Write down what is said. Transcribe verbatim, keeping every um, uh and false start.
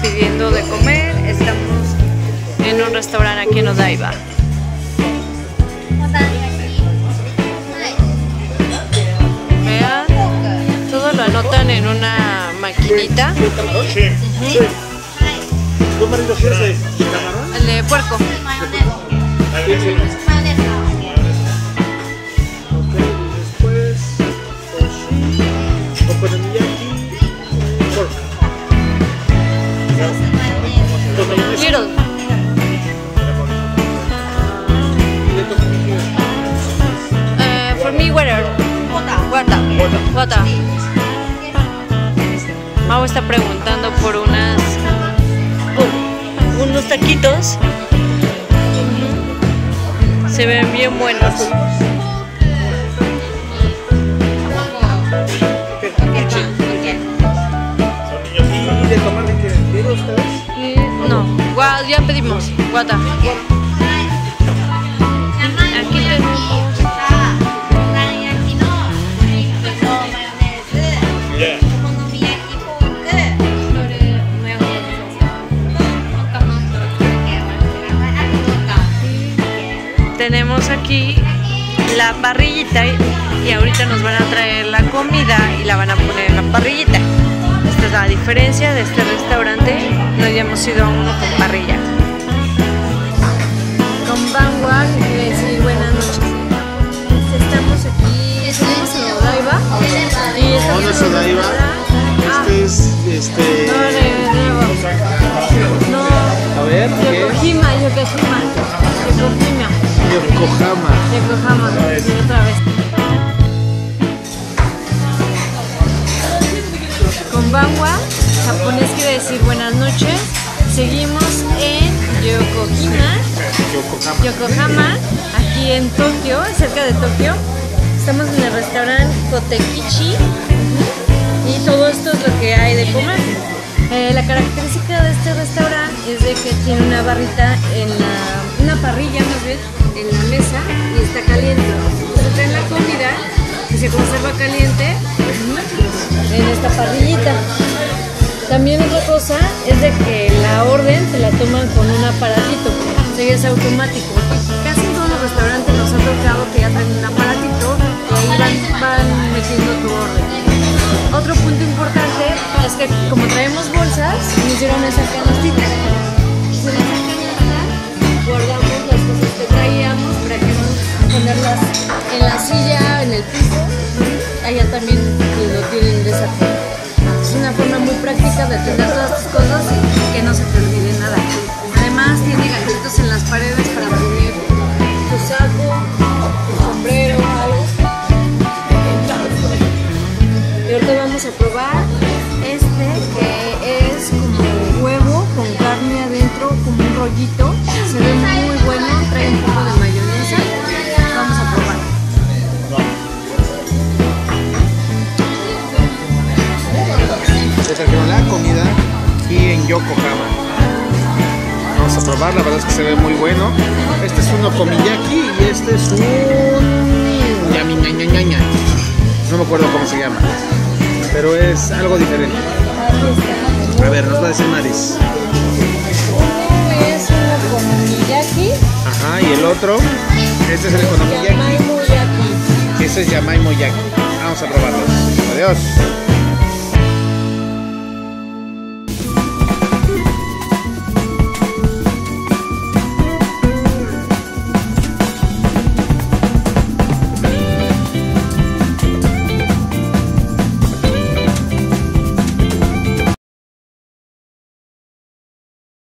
pidiendo de comer. Estamos en un restaurante aquí en Odaiba. Vean, todo lo anotan en una maquinita. Uh-huh. ¿Tu marido quieres de camarón? El de puerco. Después, okonomiyaki, pork. Little. Uh, for me, water. Water. Water. Mau está preguntando por unas uh, unos taquitos. Se ven bien buenos. ¿Y de tomar de qué? ¿De ustedes? No, wow, ya pedimos. Guata. Aquí tenemos. Tenemos aquí la parrillita y ahorita nos van a traer la comida y la van a poner en la parrillita. Esta es la diferencia de este restaurante. No habíamos ido a uno con parrilla. Con Bangwa, quiere decir buenas noches. Estamos aquí, estamos en Odaiba. Y estamos ¿Dónde es Odaiba? Este es, este... No, a ver, ¿qué? Yokohama, Yokohama, Yokohama. Yokohama. Yokohama, y otra vez. Con Bangwa, japonés quiere decir buenas noches. Seguimos en Yokohama, Yokohama. Yokohama, aquí en Tokio, cerca de Tokio. Estamos en el restaurante Kotekichi y todo esto es lo que hay de comer. Eh, la característica de este restaurante es de que tiene una barrita en la, una parrilla más bien, en la mesa y está caliente. Se trae la comida y se conserva caliente en esta parrillita. También otra cosa es de que la orden se la toman con un aparatito, o sea, es automático. Casi en todos los restaurantes nos ha tocado que ya traen un aparatito y ahí van, van metiendo tu orden. Otro punto importante es que como traemos bolsas, nos dieron esa canastita. En esa canasta guardamos las cosas que traíamos para que no ponerlas en la silla, en el piso. Allá también lo tienen de esa forma. Es una forma muy práctica de tener todas tus cosas y que no se te olvide nada. Además tiene galletitos en las paredes para poner tu saco, tu sombrero, algo. Y ahorita vamos a probar este que es como huevo con carne adentro, como un rollito. Se ve muy bueno, trae un poco de mayonesa. Vamos a probar. Se trajeron la comida aquí en Yokohama. Vamos a probar, la verdad es que se ve muy bueno. Este es un okonomiyaki y este es un yami ña ña ña ña. No me acuerdo cómo se llama, pero es algo diferente. A ver, nos va a decir Maris. Uno es un okonomiyaki. Ajá, y el otro, este es el okonomiyaki. Yamaimoyaki. Este es yamaimoyaki. Vamos a probarlos. Adiós.